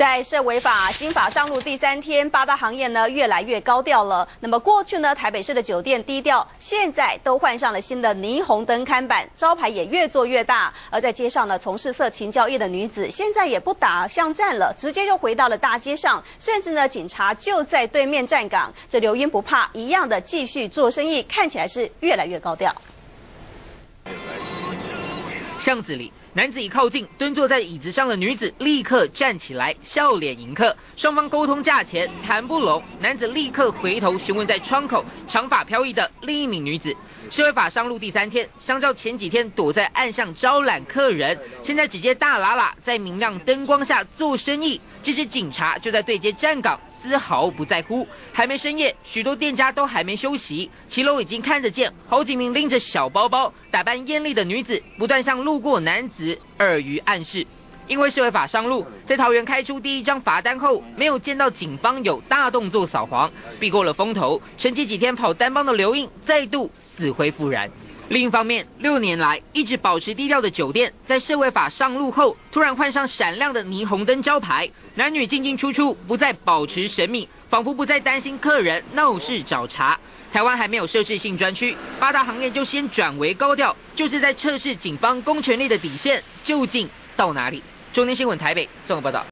在社违法新法上路第3天，八大行业呢越来越高调了。那么过去呢，台北市的酒店低调，现在都换上了新的霓虹灯看板，招牌也越做越大。而在街上呢，从事色情交易的女子，现在也不打巷战了，直接又回到了大街上，甚至呢，警察就在对面站岗，这留英不怕，一样的继续做生意，看起来是越来越高调。 巷子里，男子一靠近，蹲坐在椅子上的女子立刻站起来，笑脸迎客。双方沟通价钱，谈不拢，男子立刻回头询问在窗口长发飘逸的另一名女子。社会法上路第3天，相较前几天躲在暗巷招揽客人，现在直接大喇喇在明亮灯光下做生意。即使警察就在对街站岗，丝毫不在乎。还没深夜，许多店家都还没休息，骑楼已经看得见好几名拎着小包包、打扮艳丽的女子，不断向路过男子耳语暗示。因为社会法上路，在桃园开出第1张罚单后，没有见到警方有大动作扫黄，避过了风头。沉寂几天跑单帮的刘印再度死灰复燃。另一方面，6年来一直保持低调的酒店，在社会法上路后，突然换上闪亮的霓虹灯招牌，男女进进出出不再保持神秘，仿佛不再担心客人闹事找茬。台湾还没有设置性专区，八大行业就先转为高调，就是在测试警方公权力的底线究竟到哪里。中天新闻台北综合报道。